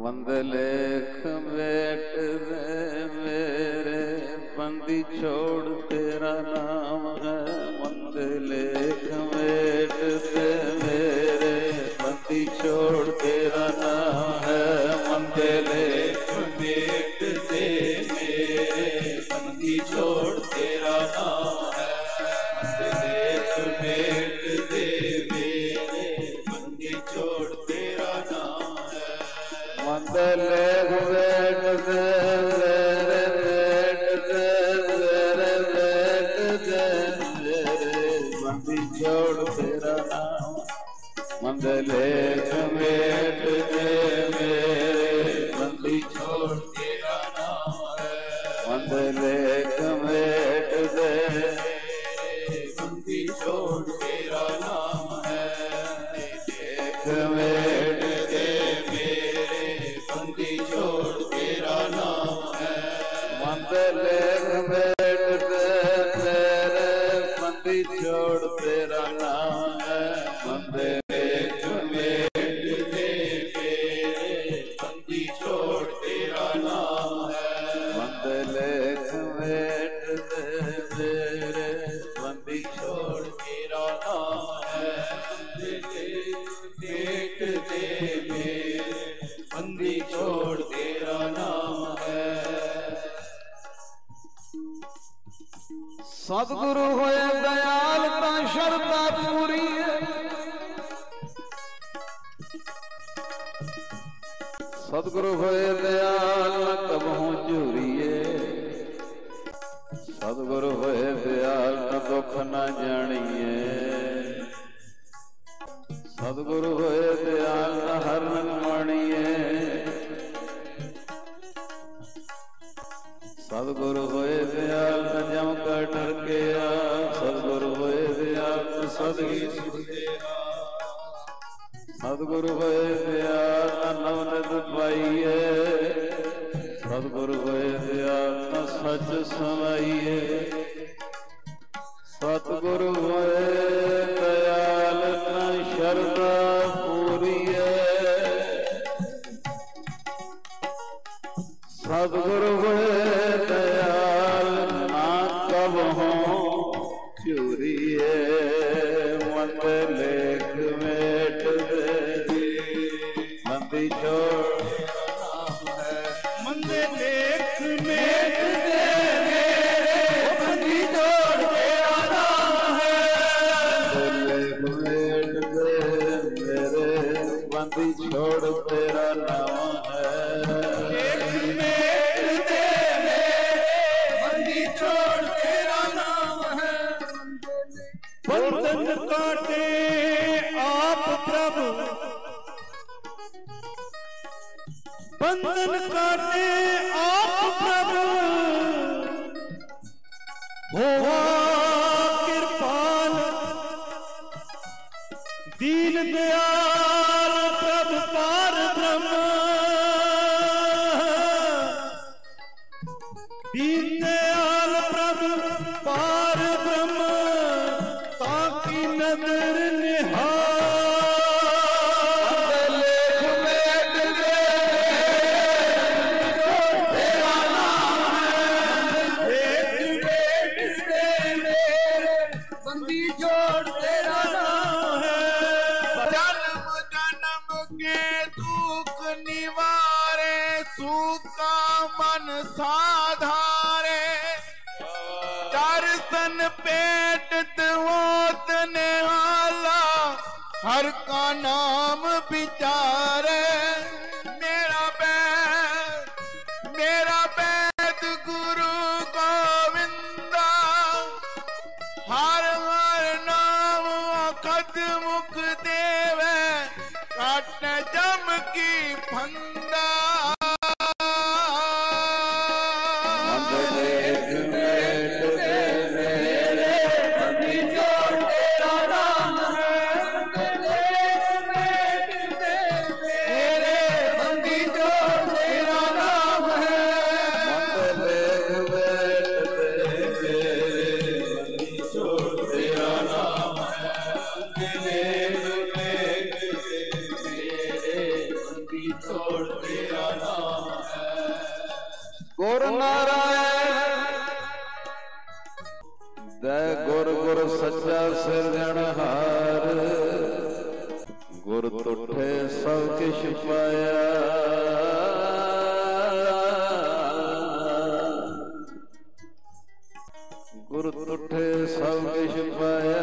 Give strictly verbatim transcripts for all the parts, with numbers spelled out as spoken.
वंदलेख met दे मेरे बंदी छोड़ तेरा नाम है। वंदलेख मेट दे मेरे बंदी छोड़ तेरा नाम है। वंदलेख मेट दे मेरे बंदी छोड़ तेरा नाम है। वंदलेख मेट दे मेरे बंदी छोड़ तेरा नाम है। वंदलेख मेट दे मेरे मेट दे मेरे मेट दे मेरे बंदी छोड़ तेरा नाम। वंदलेख मेट दे मेरे बंदी छोड़ तेरा नाम है। वंदलेख मेट दे मेरे बंदी छोड़ तेरा नाम है। लेख मेट दे मेरे बंदी छोड़ तेरा नाम है। वंदलेख मेट दे मेरे बंदी छोड़ तेरा नाम है। वंदलेख मेट दे मेरे बंदी छोड़ तेरा नाम है। वंदलेख मेट दे मेरे बंदी छोड़ तेरा नाम है। वंदलेख मेट दे मेरे बंदी छोड़ तेरा नाम है। सतगुरु होए दयाल ता शरता पूरी है। सतगुरु होए दयाल न कबहू झूरिए। सतगुरु होए दयाल न दुख न जानिए। सतगुरु होए दयाल न हरण मानिए। सतगुरु होए दयाल न जम कर डर के आ। सतगुरु होए दयाल न सदगी सुनते आ। सतगुरु होए दयाल न नवनित पाइए। सतगुरु होए दयाल न सच सुनाइए। सतगुरु होए दयाल न शरदा पूरी है। सतगुरु होए दयाल ना कबहू झूरिए। वंदलेख मेट दे बंदी छोड़ वंदलेख मेट दे मेरे बंदी छोड़ तेरा नाम है। वंदलेख मेट दे मेरे बंदी छोड़ तेरा नाम है। बंधन काटे आप प्रभु बंधन काटे आप प्रभु होवा कृपाल दीन दयाल प्रभु पार ब्रह्म। दीन दयाल प्रभु पार ब्रह्म ताकि नजर निहार। वंदलेख मेट दे तेरा नाम है। वंदलेख मेट दे मेरे बंदी छोड़ तेरा नाम है। जन्म जन्म के दुख निवारे सूखा मन साधारे। दर्शन पेट ओत निहाला हर का नाम विचारे। मेरा बैद मेरा बैद गुरु गोविंदा हर हर नाम अखद मुख देवे काट जम की फंदा। वंदलेख मेट दे मेरे बंदी छोड़ तेरा नाम है। वंदलेख मेट दे मेरे बंदी छोड़ तेरा नाम है। गुर नारायण दै गुर गुर सच्चा सिरजणहार, गुर तुठे सब किश पाया। गुर तुठे सब किश पाया,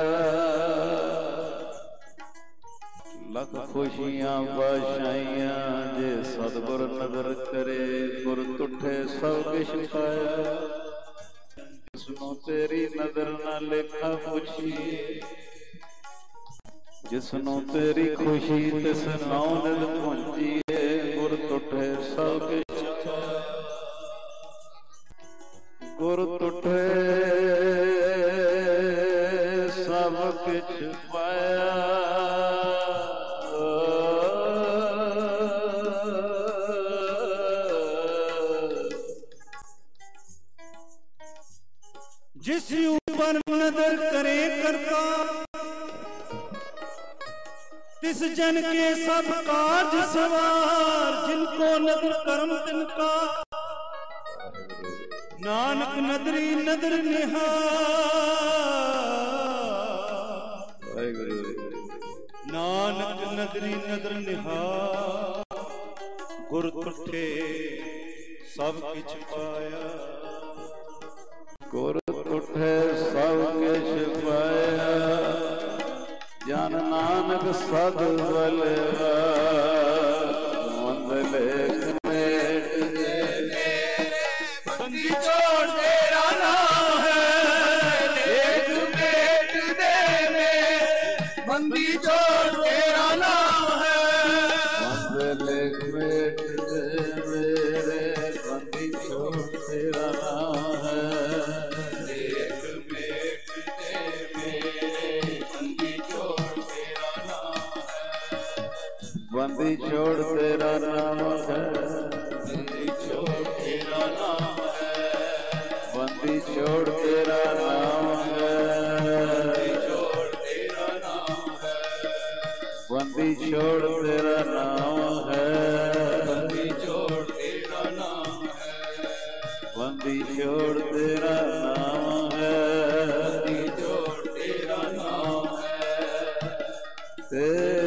लख खुशियां बादशाहियां जे सतगुर नदर करे। गुर तुठे सब किश पाया, जिसनों तेरी नजर ना लेखा पुछी। जिसनों तेरी खुशी तिस नाउ निज पहुंची है। गुर तुठे सब किश पाया, गुर तुठे सब किछ पाया। जिस ऊपर नजर करे करता, तिस जन के सब काज सवार। जिनको नदर करम तिनका, नानक नदरी नदर निहार। नानक नदरी नदर निहार, गुर तुठे सब किछ पाया। गुर तुठे सब किछ पाया, जन नानक सद बलवा। मंद लेख मेट दे मेरे, बंदी छोड़ तेरा नाम है। लेख मेट दे मेरे, बंदी छोड़ तेरा नाम है। मंद लेख मेट दे मेरे, बंदी छोड़ तेरा नाम है। बंदी छोड़ तेरा नाम है। बंदी छोड़ तेरा नाम है। बंदी छोड़ तेरा नाम है। बंदी छोड़ तेरा नाम है। बंदी छोड़ तेरा नाम है। बंदी छोड़ तेरा नाम है। बंदी छोड़ तेरा नाम है। बंदी छोड़ तेरा नाम है।